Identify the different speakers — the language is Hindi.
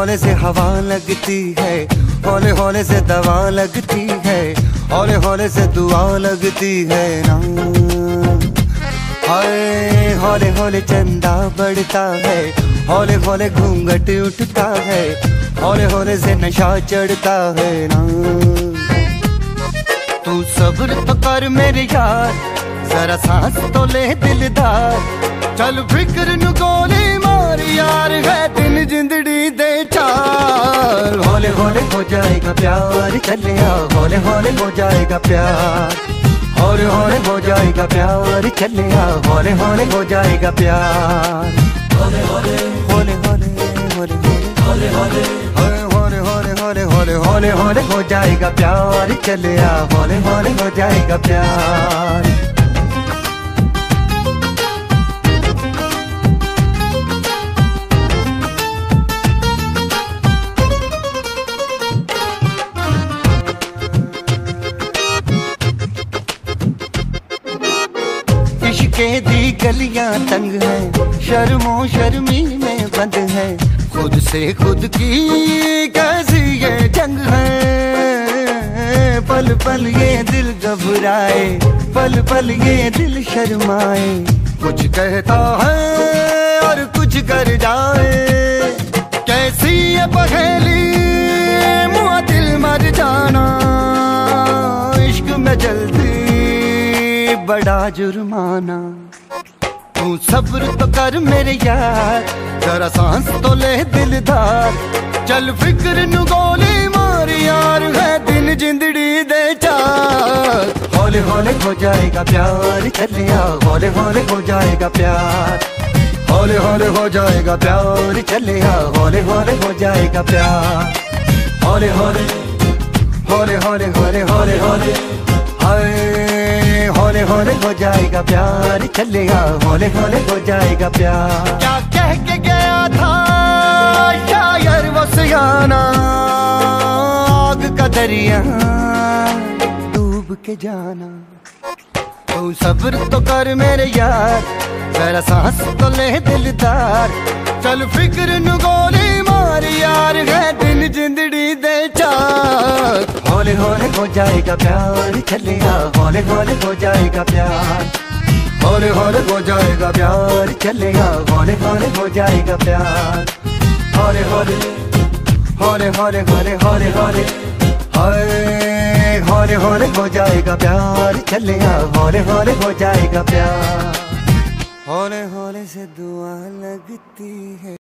Speaker 1: हौले से हवा लगती है, हौले हौले से दवा लगती है, हौले हौले से दुआ लगती है ना। हाय हौले हौले चंदा बढ़ता है, हौले हौले घूंघट उठता है, हौले हौले से नशा चढ़ता है ना। तू सब्र तो कर मेरे यार, जरा सांस तो ले दिलदार, चल फिक्र नु गोली मार यार, है दिन जिंदड़ी दे चार। हौले हौले हो जाएगा प्यार, चले आ हौले हौले हो जाएगा प्यार, हौले हौले हो जाएगा प्यार, चले आ हौले हौले हो जाएगा प्यार। हौले हौले हौले हौले हौले हौले हौले हौले हौले हौले हौले हौले हो जाएगा प्यार, चले आ हौले हौले हो जाएगा प्यार। इश्क़े दी गलियां तंग है, शर्मो शर्मी में बंद है, खुद से खुद की कैसी ये जंग है। पल पल ये दिल घबराए, पल पल ये दिल शर्माए, कुछ कहता है और कुछ कर जाए, कैसी ये पहेली मुआ दिल मर जाना। इश्क में जल्दी बड़ा जुर्माना, तू सब्र तो कर मेरे यार, जरा सांस तो ले दिलदार, चल फिक्र नु गोली मार यार, है दिन जिंदड़ी दे चार। हौले हौले हो जाएगा प्यार, चले आ हौले हौले हो जाएगा प्यार, हौले हौले हो जाएगा प्यार, चले आ हौले हौले हो जाएगा प्यार। हौले हौले हौले हौले हौले हौले हौले हाय हौले हौले हो जाएगा प्यार, चले आ हौले हौले हो जाएगा प्यार। क्या कह के गया था शायर वो सियाना, आग का दरिया डूब के जाना। तू सब्र तो कर मेरे यार, जरा सांस तो ले दिलदार, चल फिक्र नु गोली मार यार, है दिन जिंदड़ी दे चार। हौले हौले हो जाएगा प्यार, चले आ हौले हौले हो जाएगा प्यार, हौले हौले हो जाएगा प्यार, चले आ हौले हौले हो जाएगा प्यार। हौले हौले हौले हौले हौले हौले हौले हाय हौले हौले हो जाएगा प्यार, चले आ हौले हौले हो जाएगा प्यार। हौले हौले से दुआ लगती है।